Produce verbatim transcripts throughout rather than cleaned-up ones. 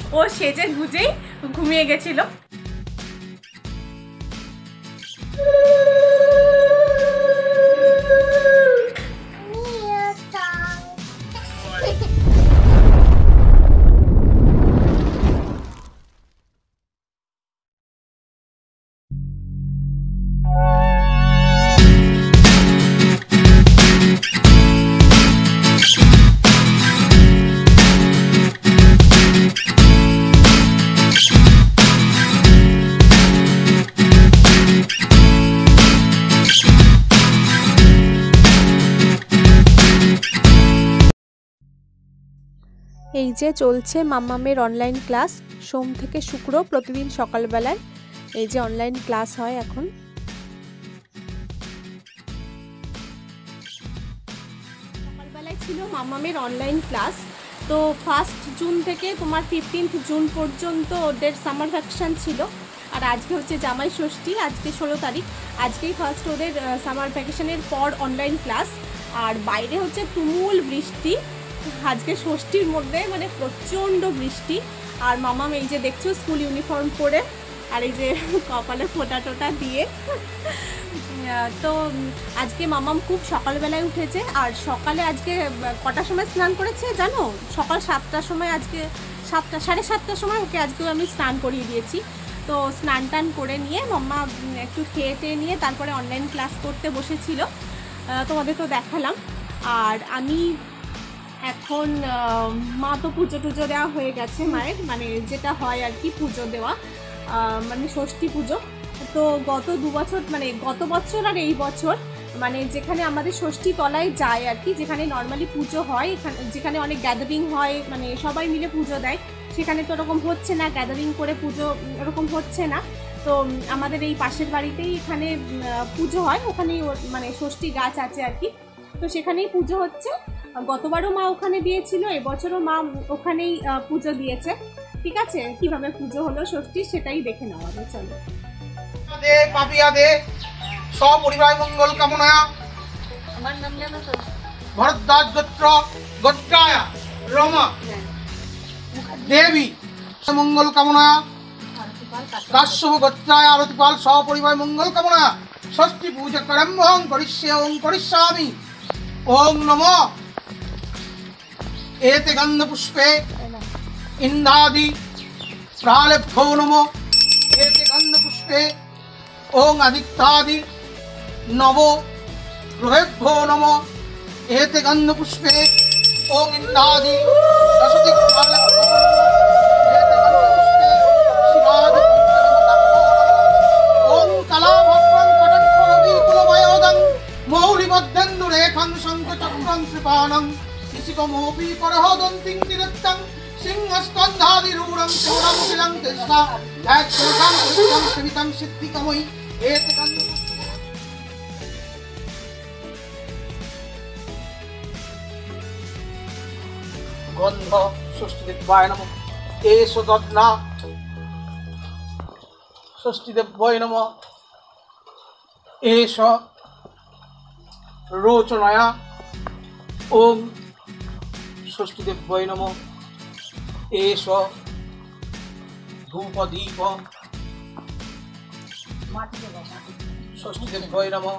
ও সেজে গুজেই ঘুমিয়ে গেছিল। এই যে চলছে মাম্মামের অনলাইন ক্লাস, সোম থেকে শুক্র প্রতিদিন সকালবেলায় এই যে অনলাইন ক্লাস হয় এখন। সকালবেলায় ছিল মাম্মামের অনলাইন ক্লাস। তো ফার্স্ট জুন থেকে তোমার ফিফটিন্থ জুন পর্যন্ত ওদের সামার ভ্যাকেশন ছিল। আর আজকে হচ্ছে জামাই ষষ্ঠী, আজকে ষোলো তারিখ, আজকেই ফার্স্ট ওদের সামার ভ্যাকেশনের পর অনলাইন ক্লাস। আর বাইরে হচ্ছে তুমুল বৃষ্টি, আজকে ষষ্ঠীর মধ্যে মানে প্রচণ্ড বৃষ্টি। আর মামাম এই যে দেখছো স্কুল ইউনিফর্ম পরে, আর এই যে কপালে ফোঁটা টোটা দিয়ে। তো আজকে মামাম খুব সকালবেলায় উঠেছে। আর সকালে আজকে কটার সময় স্নান করেছে জানো? সকাল সাতটার সময়, আজকে সাতটা সাড়ে সাতটার সময় ওকে আজকেও আমি স্নান করিয়ে দিয়েছি। তো স্নান টান করে নিয়ে মাম্মা একটু খেয়ে টেয়ে নিয়ে তারপরে অনলাইন ক্লাস করতে বসেছিল, তোমাদের তো দেখালাম। আর আমি এখন মা তো পুজো টুজো দেওয়া হয়ে গেছে মায়ের, মানে যেটা হয় আর কি পুজো দেওয়া, মানে ষষ্ঠী পুজো। তো গত দু বছর মানে গত বছর আর এই বছর মানে যেখানে আমাদের ষষ্ঠী তলায় যায় আর কি, যেখানে নর্মালি পুজো হয়, এখানে যেখানে অনেক গ্যাদারিং হয়, মানে সবাই মিলে পুজো দেয়, সেখানে তো ওরকম হচ্ছে না, গ্যাদারিং করে পুজো ওরকম হচ্ছে না। তো আমাদের এই পাশের বাড়িতেই এখানে পুজো হয়, ওখানেই মানে ষষ্ঠী গাছ আছে আর কি, তো সেখানেই পুজো হচ্ছে। গতবারও মা ওখানে দিয়েছিল, এবছরও মা ওখানেই পুজো দিয়েছে। ঠিক আছে, কিভাবে পুজো হলো ষষ্ঠী সেটাই দেখে নেওয়া হবে, চলো। দে পাপিয়া দে সপরিবার মঙ্গল কামনা। আমার নাম জানো তো? ভরদ্বাজ গোত্র গোত্রায়া রমা দেবী মঙ্গল কামনা। কাশ্যপ গোত্রায় আরতিপাল সপরিবার মঙ্গল কামনা। ষষ্ঠী পূজা করম্ভং করিষ্যে ওং করিষ্যামি। ওং নমঃ एते गंध पुष्पे इंदादि प्रालेभ्यो नमो। एते गंध पुष्पे ओं आदित्यादि नवो ग्रहेभ्यो नमो। एते गंध पुष्पे ओं इंदादि दशति प्रालेभ्यो नमो। एते गंध पुष्पे शिवादि ओं कलाभद्रं कटक्षरवि कुलमयोदं मौलिबद्धेन्दुरेखं शङ्खचक्रं कृपाणं शिशिकमोऽपि परहदन्तिं निरक्तं सिंहस्कन्धादिरूढं शूरं शिलं कृष्णा ध्यात्योषं कृष्णं सवितं सिद्धिकमयि। एतकं गन्ध षष्ठीदेवाय नमः। एष दध्ना षष्ठीदेवाय नमः। एष रोचनया ओं षष्ठीदेवाय नमः। एष धूपदीप षष्ठीदेवाय नमः।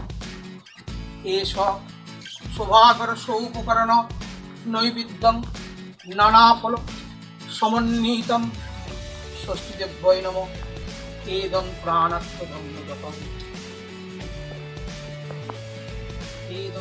एष शोभाकर सौपकरण नैवेद्यं नानाफल समन्वितं षष्ठीदेवाय नमः। एदं प्राणात्मकं जपम् एदं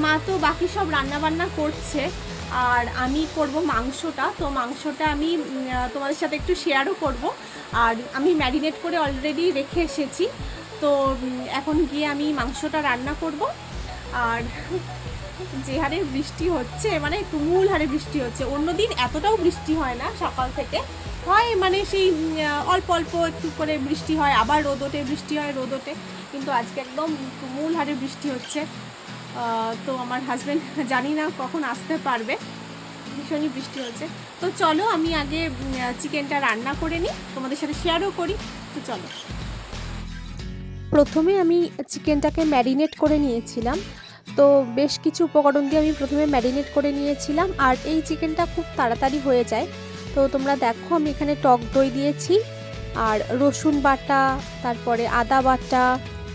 মা তো বাকি সব রান্না বান্না করছে, আর আমি করব মাংসটা। তো মাংসটা আমি তোমাদের সাথে একটু শেয়ারও করব। আর আমি ম্যারিনেট করে অলরেডি রেখে এসেছি, তো এখন গিয়ে আমি মাংসটা রান্না করব। আর যে হারে বৃষ্টি হচ্ছে, মানে তুমুল হারে বৃষ্টি হচ্ছে। অন্যদিন এতটাও বৃষ্টি হয় না, সকাল থেকে হয় মানে সেই অল্প অল্প একটু করে বৃষ্টি হয়, আবার রোদ ওঠে, বৃষ্টি হয়, রোদ ওঠে, কিন্তু আজকে একদম তুমুল হারে বৃষ্টি হচ্ছে। তো আমার হাজব্যান্ড জানি না কখন আসতে পারবে, ভীষণই বৃষ্টি হচ্ছে। তো চলো আমি আগে চিকেনটা রান্না করে নিই, তোমাদের সাথে শেয়ারও করি। তো চলো, প্রথমে আমি চিকেনটাকে ম্যারিনেট করে নিয়েছিলাম। তো বেশ কিছু উপকরণ দিয়ে আমি প্রথমে ম্যারিনেট করে নিয়েছিলাম, আর এই চিকেনটা খুব তাড়াতাড়ি হয়ে যায়। তো তোমরা দেখো আমি এখানে টক দই দিয়েছি, আর রসুন বাটা, তারপরে আদা বাটা,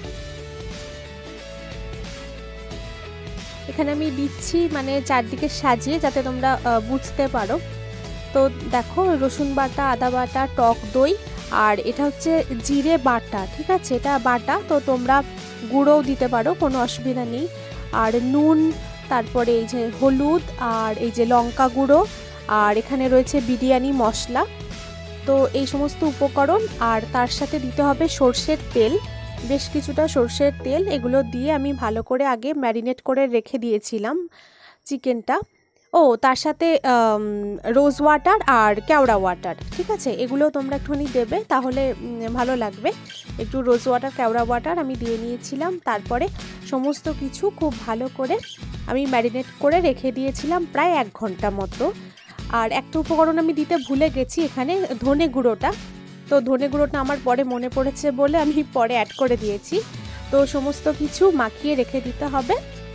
এখানে আমি দিচ্ছি মানে চারদিকে সাজিয়ে যাতে তোমরা বুঝতে পারো। তো দেখো রসুন বাটা, আদা বাটা, টক দই, আর এটা হচ্ছে জিরে বাটা, ঠিক আছে, এটা বাটা। তো তোমরা গুঁড়োও দিতে পারো, কোনো অসুবিধা নেই। আর নুন, তারপরে এই যে হলুদ, আর এই যে লঙ্কা গুঁড়ো, আর এখানে রয়েছে বিরিয়ানি মশলা। তো এই সমস্ত উপকরণ, আর তার সাথে দিতে হবে সর্ষের তেল, বেশ কিছুটা সর্ষের তেল। এগুলো দিয়ে আমি ভালো করে আগে ম্যারিনেট করে রেখে দিয়েছিলাম চিকেনটা। ও তার সাথে রোজ ওয়াটার আর কেওড়া ওয়াটার, ঠিক আছে, এগুলো তোমরা একটুখানি দেবে, তাহলে ভালো লাগবে। একটু রোজ ওয়াটার, কেওড়া ওয়াটার আমি দিয়ে নিয়েছিলাম। তারপরে সমস্ত কিছু খুব ভালো করে আমি ম্যারিনেট করে রেখে দিয়েছিলাম প্রায় এক ঘন্টা মতো। আর একটা উপকরণ আমি দিতে ভুলে গেছি, এখানে ধনে গুঁড়োটা। তো ধনে গুঁড়োটা আমার পরে মনে পড়েছে বলে আমি পরে অ্যাড করে দিয়েছি। তো সমস্ত কিছু মাখিয়ে রেখে দিতে হবে।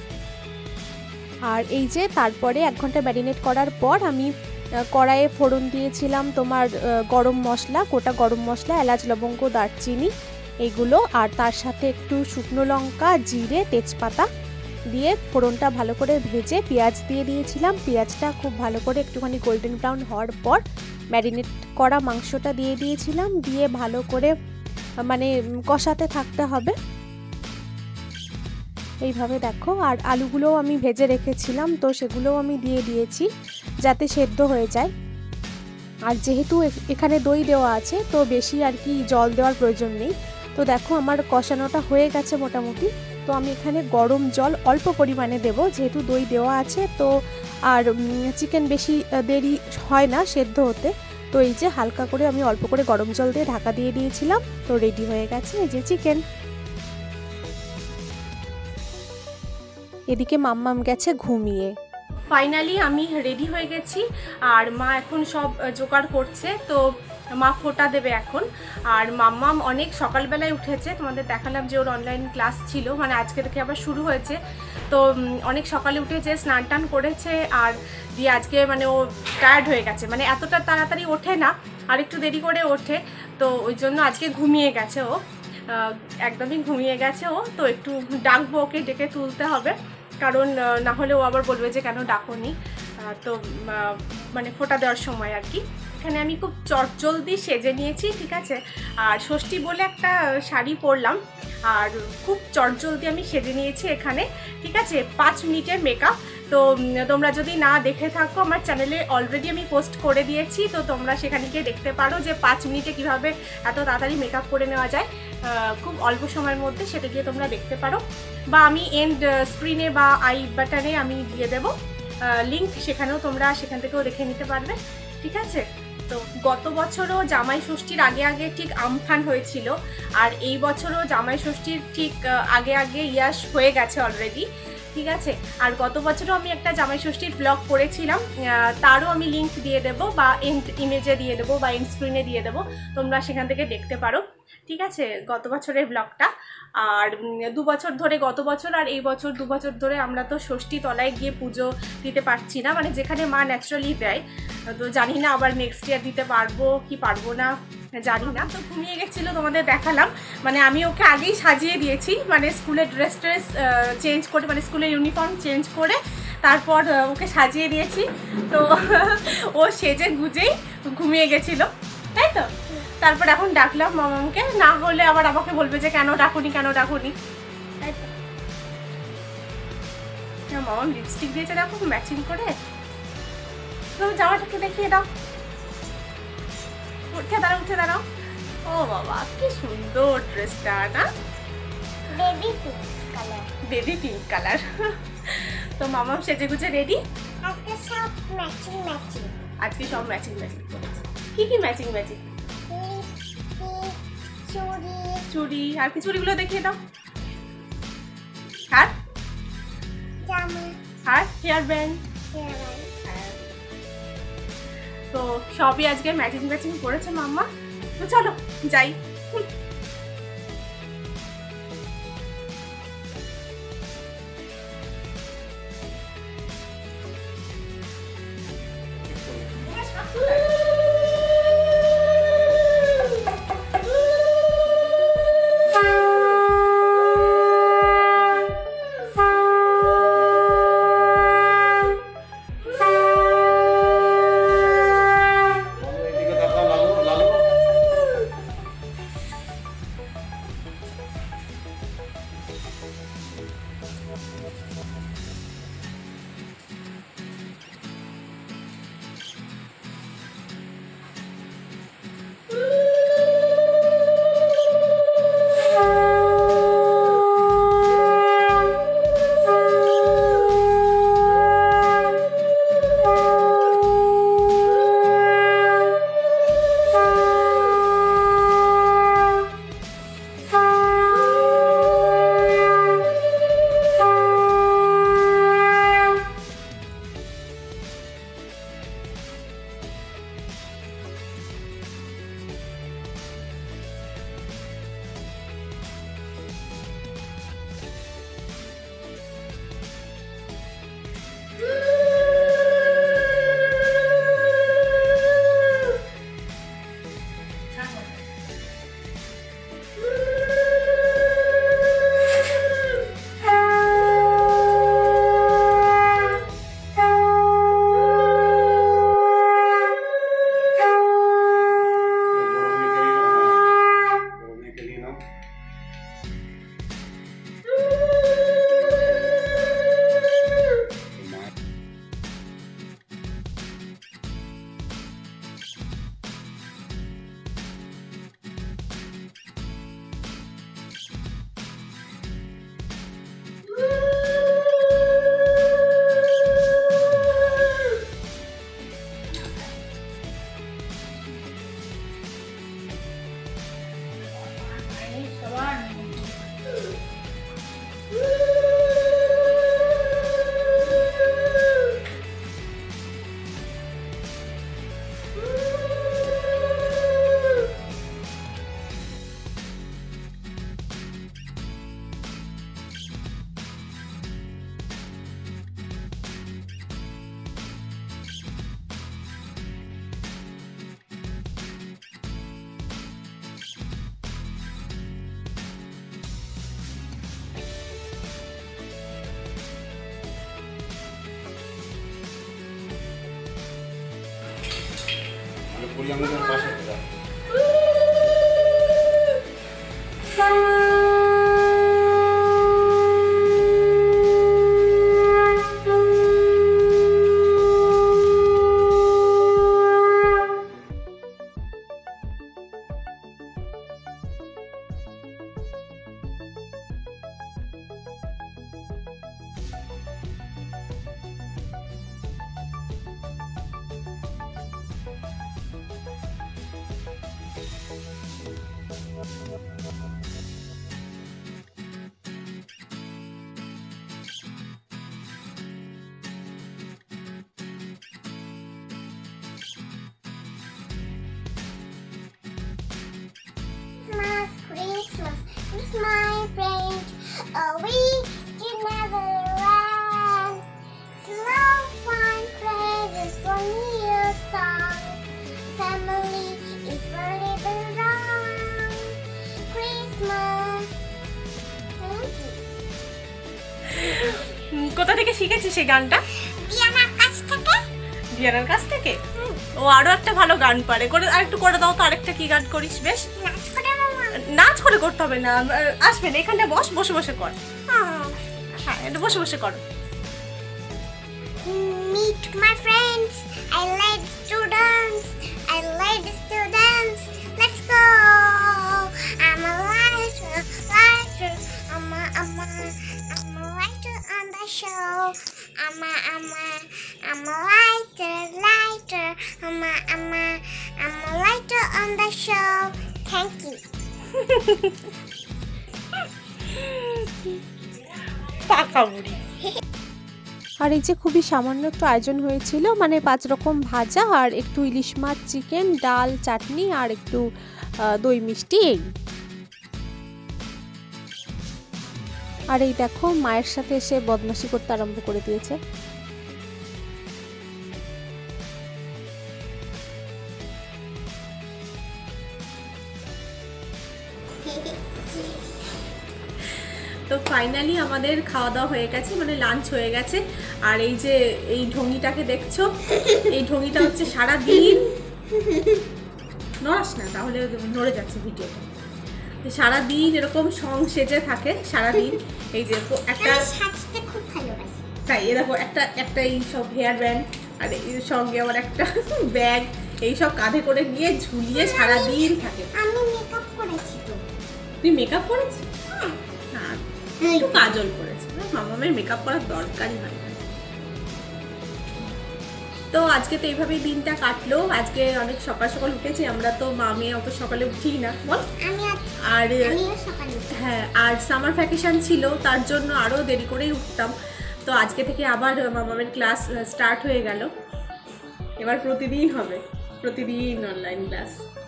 আর এই যে তারপরে এক ঘন্টা ম্যারিনেট করার পর আমি কড়াইয়ে ফোড়ন দিয়েছিলাম তোমার গরম মশলা, গোটা গরম মশলা, এলাচ, লবঙ্গ, দারচিনি এইগুলো, আর তার সাথে একটু শুকনো লঙ্কা, জিরে, তেজপাতা দিয়ে ফোড়নটা ভালো করে ভেজে পেঁয়াজ দিয়ে দিয়েছিলাম। পেঁয়াজটা খুব ভালো করে একটুখানি গোল্ডেন ব্রাউন হওয়ার পর ম্যারিনেট করা মাংসটা দিয়ে দিয়েছিলাম, দিয়ে ভালো করে মানে কষাতে থাকতে হবে এইভাবে দেখো। আর আলুগুলোও আমি ভেজে রেখেছিলাম, তো সেগুলোও আমি দিয়ে দিয়েছি যাতে সেদ্ধ হয়ে যায়। আর যেহেতু এখানে দই দেওয়া আছে, তো বেশি আর কি জল দেওয়ার প্রয়োজন নেই। তো দেখো আমার কষানোটা হয়ে গেছে মোটামুটি। তো আমি এখানে গরম জল অল্প পরিমাণে দেব, যেহেতু দই দেওয়া আছে। তো আর চিকেন বেশি দেরি হয় না সেদ্ধ হতে। তো এই যে হালকা করে আমি অল্প করে গরম জল দিয়ে ঢাকা দিয়ে দিয়েছিলাম। তো রেডি হয়ে গেছে এই যে চিকেন। এদিকে মাম্মাম গেছে ঘুমিয়ে। ফাইনালি আমি রেডি হয়ে গেছি, আর মা এখন সব জোগাড় করছে। তো মা ফোঁটা দেবে এখন। আর মাম্মাম অনেক সকালবেলায় উঠেছে, তোমাদের দেখালাম যে ওর অনলাইন ক্লাস ছিল, মানে আজকে থেকে আবার শুরু হয়েছে। তো অনেক সকালে উঠেছে, স্নান টান করেছে, আর দিয়ে আজকে মানে ও টায়ার্ড হয়ে গেছে, মানে এতটা তাড়াতাড়ি ওঠে না, আর একটু দেরি করে ওঠে। তো ওই জন্য আজকে ঘুমিয়ে গেছে ও, একদমই ঘুমিয়ে গেছে ও। তো একটু ডাকবো, ওকে ডেকে তুলতে হবে, কারণ না হলে ও আবার বলবে যে কেন ডাকোনি। তো মানে ফোঁটা দেওয়ার সময় আর কি। এখানে আমি খুব চটজলদি সেজে নিয়েছি, ঠিক আছে। আর ষষ্ঠী বলে একটা শাড়ি পরলাম, আর খুব চটজলদি আমি সেজে নিয়েছি এখানে, ঠিক আছে। পাঁচ মিনিটের মেকআপ। তো তোমরা যদি না দেখে থাকো, আমার চ্যানেলে অলরেডি আমি পোস্ট করে দিয়েছি, তো তোমরা সেখানে গিয়ে দেখতে পারো যে পাঁচ মিনিটে কিভাবে এত তাড়াতাড়ি মেকআপ করে নেওয়া যায় খুব অল্প সময়ের মধ্যে, সেটা গিয়ে তোমরা দেখতে পারো। বা আমি এন্ড স্ক্রিনে বা আই বাটনে আমি দিয়ে দেবো লিঙ্ক, সেখানেও তোমরা সেখান থেকেও দেখে নিতে পারবে, ঠিক আছে। তো গত বছরও জামাই ষষ্ঠীর আগে আগে ঠিক আমফান হয়েছিল, আর এই বছরও জামাই ষষ্ঠীর ঠিক আগে আগে ইয়াস হয়ে গেছে অলরেডি, ঠিক আছে। আর গত বছরও আমি একটা জামাই ষষ্ঠীর ব্লগ করেছিলাম, তারও আমি লিঙ্ক দিয়ে দেবো, বা এন্ড ইমেজে দিয়ে দেবো, বা এন্ড স্ক্রিনে দিয়ে দেবো, তোমরা সেখান থেকে দেখতে পারো, ঠিক আছে, গত বছরের ব্লগটা। আর দু বছর ধরে, গত বছর আর এই বছর দু বছর ধরে আমরা তো ষষ্ঠী তলায় গিয়ে পুজো দিতে পারছি না, মানে যেখানে মা ন্যাচারালি দেয়। তো জানি না আবার নেক্সট ইয়ার দিতে পারবো কি পারবো না, জানি না। তো ঘুমিয়ে গেছিলো, তোমাদের দেখালাম, মানে আমি ওকে আগেই সাজিয়ে দিয়েছি, মানে স্কুলের ড্রেস ট্রেস চেঞ্জ করে, মানে স্কুলের ইউনিফর্ম চেঞ্জ করে তারপর ওকে সাজিয়ে দিয়েছি। তো ও সেজে গুজেই ঘুমিয়ে গেছিলো, তাই তো। তারপর এখন ডাকলাম মামাকে, না হলে আবার আমাকে বলবে যে কেন ডাকুনি কেন ডাকুনি, তাই তো। হ্যাঁ মামা লিপস্টিক দিয়েছে দেখো ম্যাচিং করে। তো জামাটাকে দেখিয়ে দাও, উঠে দাঁড়াও উঠে দাঁড়াও। ও বাবা কি সুন্দর ড্রেসটা না, baby pink colour. Baby pink colour. তো মামাম সেজে গুজে রেডি, আজকে সব ম্যাচিং ম্যাচিং। আজকে সব ম্যাচিং ম্যাচিং করেছে। কি কি ম্যাচিং ম্যাচিং? লিপস্টিক, চুড়ি, চুড়ি, আর কি চুড়িগুলো দেখিয়ে দাও। হার, জামা, হার, হেয়ার ব্যান্ড। হেয়ার। তো সবই আজকে ম্যাচিং ম্যাচিং করেছে মাম্মা। তো চলো যাই। আমাদের পাশে থাকা Christmas, Christmas, my friend. Oh, we can never run. Slow fun praises for your song. Family is forever wrong. Christmas. কোথা থেকে শিখেছি সেই গানটা? ডিয়ানার কাছ থেকে। ডিয়ানার কাছ থেকে? ও আরো একটা ভালো গান পারে, করে আরেকটু করে দাও তো। আরেকটা কি গান করিস বেশ? নাচ করে মামা। নাচ করে করতে হবে না, আসবে না, এখানটা বস, বসে বসে কর। হ্যাঁ এটা বসে বসে করো। meet my friends. I like students. I like students. Let's go. I'm a writer, writer. I'm a, I'm a, I'm a writer on the show. I'm a, I'm a, I'm a writer, writer. I'm a, I'm a, I'm a writer on the show. Thank you. পাকা বুড়ি। আর এই যে খুবই সামান্য একটু আয়োজন হয়েছিল, মানে পাঁচ রকম ভাজা আর একটু ইলিশ মাছ, চিকেন, ডাল, চাটনি আর একটু দই মিষ্টি এই। আর এই দেখো মায়ের সাথে এসে বদমাশি করতে আরম্ভ করে দিয়েছে। তো ফাইনালি আমাদের খাওয়া দাওয়া হয়ে গেছে, মানে লাঞ্চ হয়ে গেছে। আর এই যে এই ঢঙ্গিটাকে দেখছো, এই ঢঙ্গিটা হচ্ছে সারা দিন নড়াস না, তাহলে নড়ে যাচ্ছে ভিডিওটা। সারাদিন এরকম সং সেজে থাকে সারাদিন। এই যে একটা সাজতে খুব ভালোবাসি। তাই এ দেখো একটা একটা এই সব হেয়ার ব্যান্ড আর এর সঙ্গে আবার একটা ব্যাগ, এইসব কাঁধে করে নিয়ে ঝুলিয়ে সারাদিন থাকে। আমি মেকআপ করেছি তো। তুই মেকআপ করেছিস? না, একটু কাজল করেছি। মামামের মেকআপ করার দরকারই হয় না। তো আজকে তো এইভাবেই দিনটা কাটলো। আজকে অনেক সকাল সকাল উঠেছি আমরা, তো মা মেয়ে অত সকালে উঠি না বল। আমি আর আমিও সকালে হ্যাঁ, আর সামার ভ্যাকেশন ছিল তার জন্য আরও দেরি করেই উঠতাম। তো আজকে থেকে আবার মামামের ক্লাস স্টার্ট হয়ে গেল। এবার প্রতিদিন হবে, প্রতিদিন অনলাইন ক্লাস।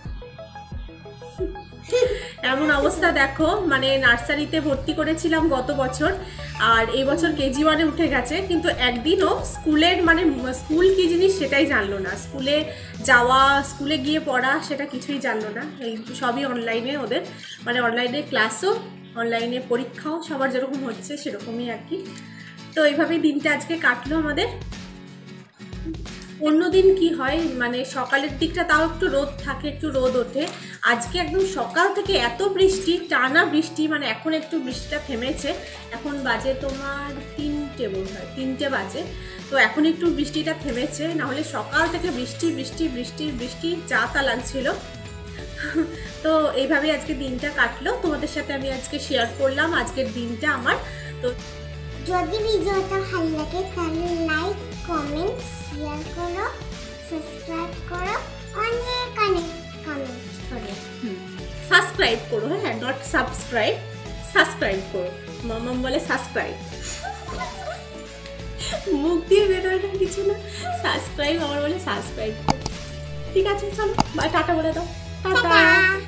এমন অবস্থা দেখো, মানে নার্সারিতে ভর্তি করেছিলাম গত বছর, আর এই বছর কেজি ওয়ানে উঠে গেছে, কিন্তু একদিনও স্কুলের মানে স্কুল কি জিনিস সেটাই জানলো না। স্কুলে যাওয়া, স্কুলে গিয়ে পড়া সেটা কিছুই জানলো না। এই সবই অনলাইনে ওদের, মানে অনলাইনে ক্লাসও, অনলাইনে পরীক্ষাও সবার যেরকম হচ্ছে সেরকমই আর কি। তো এইভাবেই দিনটা আজকে কাটলো আমাদের। অন্যদিন কি হয়, মানে সকালের দিকটা তাও একটু রোদ থাকে, একটু রোদ ওঠে। আজকে একদম সকাল থেকে এত বৃষ্টি, টানা বৃষ্টি, মানে এখন একটু বৃষ্টিটা থেমেছে। এখন বাজে তোমার তিনটে বোধ হয়, তিনটে বাজে। তো এখন একটু বৃষ্টিটা থেমেছে, নাহলে সকাল থেকে বৃষ্টি বৃষ্টি বৃষ্টি বৃষ্টি যা তা লাগছিল। তো এইভাবেই আজকে দিনটা কাটলো। তোমাদের সাথে আমি আজকে শেয়ার করলাম আজকের দিনটা আমার। তো যদি ভিডিওটা ভালো লাগে তাহলে লাইক, কমেন্ট, শেয়ার করো, সাবস্ক্রাইব করো, অনেক অনেক কমেন্ট করো, সাবস্ক্রাইব করো। হ্যাঁ, নট সাবস্ক্রাইব, সাবস্ক্রাইব করো। মামাম বলে সাবস্ক্রাইব, মুখ দিয়ে বেরোয় না কিছু না। সাবস্ক্রাইব আমার বলে সাবস্ক্রাইব। ঠিক আছে, চলো বাই, টাটা বলে দাও। টাটা।